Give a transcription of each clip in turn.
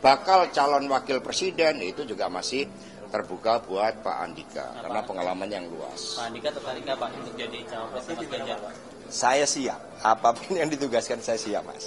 bakal calon wakil presiden itu juga masih terbuka buat Pak Andika karena pengalaman yang luas. Pak Andika tertarik nggak Pak untuk jadi cawapres Mas Ganjar? Saya siap, apapun yang ditugaskan saya siap, Mas.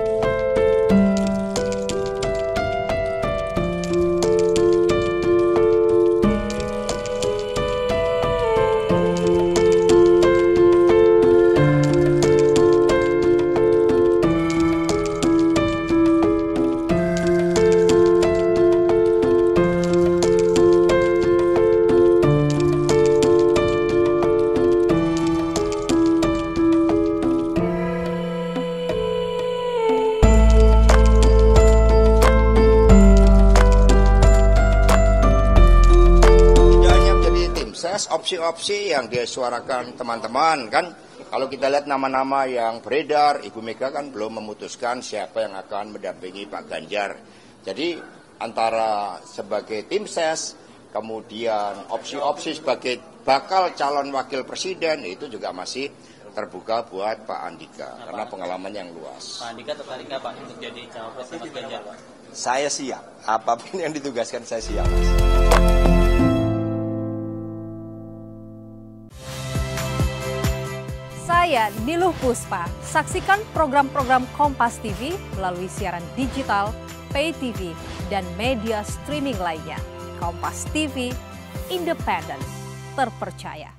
Opsi-opsi yang disuarakan teman-teman kan, kalau kita lihat nama-nama yang beredar, Ibu Mega kan belum memutuskan siapa yang akan mendampingi Pak Ganjar. Jadi antara sebagai tim ses, kemudian opsi-opsi sebagai bakal calon wakil presiden itu juga masih terbuka buat Pak Andika karena pengalaman yang luas. Pak Andika tertarik nggak Pak untuk jadi cawapres Mas Ganjar? Saya siap, apapun yang ditugaskan saya siap, Mas. Saya Niluh Puspa. Saksikan program-program Kompas TV melalui siaran digital, pay TV, dan media streaming lainnya. Kompas TV, independen, terpercaya.